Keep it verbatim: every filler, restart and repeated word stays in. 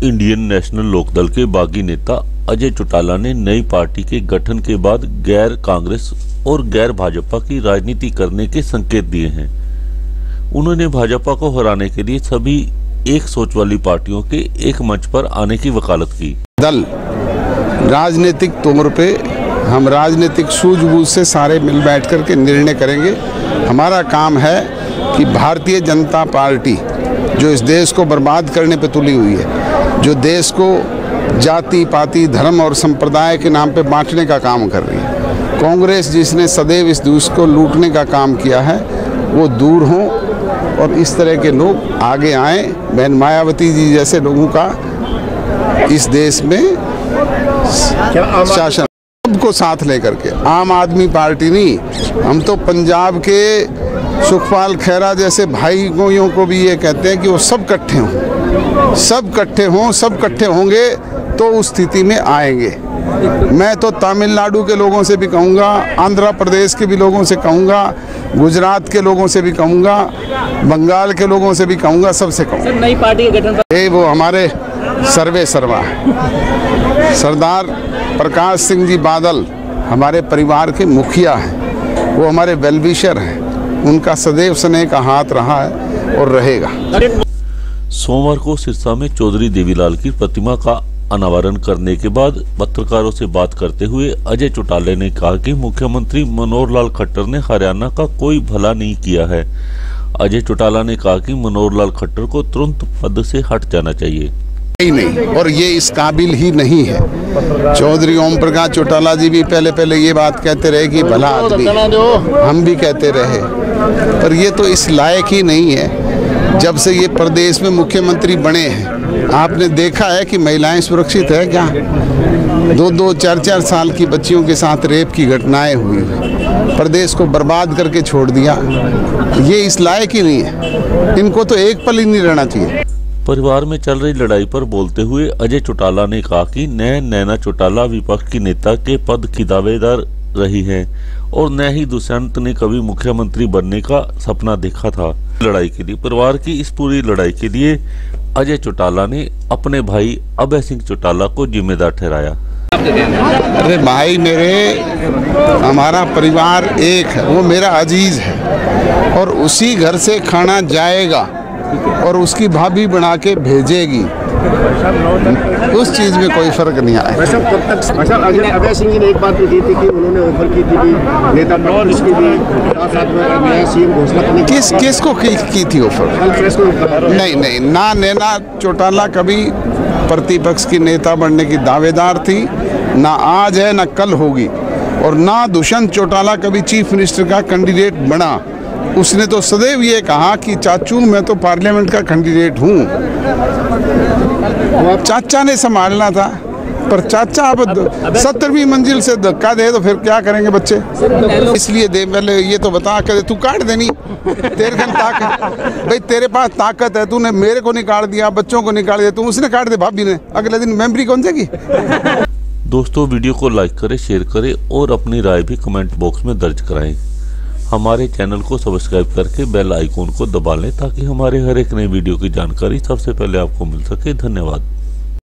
Indian national Lokdal के बागी नेता अजय चौटाला ने नई पार्टी के गठन के बाद गैर कांग्रेस और गैर भाजपा की राजनीति करने के संकेत दिए हैं। उन्होंने भाजपा को हराने के लिए सभी एक सोच वाली पार्टियों के एक मंच पर आने की वकालत की। दल राजनीतिक तौर पे हम राजनीतिक सूझबूझ से सारे मिल बैठ कर के निर्णय करेंगे। हमारा काम है कि भारतीय जनता पार्टी जो इस देश को बर्बाद करने पे तुली हुई है, जो देश को जाति पाति धर्म और संप्रदाय के नाम पे बांटने का काम कर रही है, कांग्रेस जिसने सदैव इस देश को लूटने का काम किया है, वो दूर हों और इस तरह के लोग आगे आएँ। बहन मायावती जी जैसे लोगों का इस देश में शासन सबको साथ लेकर के, आम आदमी पार्टी नहीं, हम तो पंजाब के सुखपाल खैरा जैसे भाइयों को भी ये कहते हैं कि वो सब इकट्ठे हों, सब इकट्ठे हों, सब इकट्ठे होंगे तो उस स्थिति में आएंगे। मैं तो तमिलनाडु के लोगों से भी कहूँगा, आंध्र प्रदेश के भी लोगों से कहूँगा, गुजरात के लोगों से भी कहूँगा, बंगाल के लोगों से भी कहूँगा, सबसे कहूँगा नई पार्टी के गठन ये वो हमारे सर्वे सर्वा सरदार प्रकाश सिंह जी बादल हमारे परिवार के मुखिया हैं, वो हमारे वेलविशर हैं, उनका सदैव स्नेह का हाथ रहा है और रहेगा। सोमवार को सिरसा में चौधरी देवी लाल की प्रतिमा का अनावरण करने के बाद पत्रकारों से बात करते हुए अजय चौटाला ने कहा कि मुख्यमंत्री मनोहर लाल खट्टर ने हरियाणा का कोई भला नहीं किया है। अजय चौटाला ने कहा कि मनोहर लाल खट्टर को तुरंत पद से हट जाना चाहिए। नहीं नहीं और ये इस काबिल ही नहीं है। चौधरी ओम प्रकाश चौटाला जी भी पहले पहले ये बात कहते रहे कि भला आदमी, हम भी कहते रहे, पर ये तो इस लायक ही नहीं है। जब से ये प्रदेश में मुख्यमंत्री बने हैं, आपने देखा है कि महिलाएं सुरक्षित है क्या? दो दो चार चार साल की बच्चियों के साथ रेप की घटनाएं हुई, प्रदेश को बर्बाद करके छोड़ दिया। ये इस लायक ही नहीं है, इनको तो एक पल ही नहीं रहना चाहिए। परिवार में चल रही लड़ाई पर बोलते हुए अजय चौटाला ने कहा कि न नैना चौटाला विपक्ष की नेता के पद की दावेदार रही है और न ही दुष्यंत ने कभी मुख्यमंत्री बनने का सपना देखा था। लड़ाई के लिए परिवार की इस पूरी लड़ाई के लिए अजय चौटाला ने अपने भाई अभय सिंह चौटाला को जिम्मेदार ठहराया। अरे भाई मेरे, हमारा परिवार एक है, वो मेरा अजीज है और उसी घर से खाना जाएगा और उसकी भाभी बना के भेजेगी, उस चीज में कोई फर्क नहीं आया। अभय सिंह जी ने एक बात की थी कि उन्होंने ऑफर की थी कि नेता प्रतिपक्ष की भी नया सीएम घोषणा करने की। किस किस को की, की थी ऑफर? नहीं नहीं, ना नैना चौटाला कभी प्रतिपक्ष की नेता बनने की दावेदार थी, ना आज है ना कल होगी, और ना दुष्यंत चौटाला कभी चीफ मिनिस्टर का कैंडिडेट बना। उसने तो सदैव ये कहा कि चाचू मैं तो पार्लियामेंट का कैंडिडेट हूँ। चाचा ने संभालना था, पर चाचा अब सत्तरवीं मंजिल से धक्का दे तो फिर क्या करेंगे बच्चे? इसलिए दे पहले ये तो बता कर, तू काट देनी, तेरे घर ताकत भाई, तेरे पास ताकत है, तूने मेरे को निकाल दिया, बच्चों को निकाल दिया, तू उसने काट दे भाभी ने, अगले दिन मेमोरी कौन जाएगी? दोस्तों वीडियो को लाइक करें, शेयर करें और अपनी राय भी कमेंट बॉक्स में दर्ज कराएं। हमारे चैनल को सब्सक्राइब करके बेल आइकॉन को दबा लें ताकि हमारे हर एक नई वीडियो की जानकारी सबसे पहले आपको मिल सके। धन्यवाद।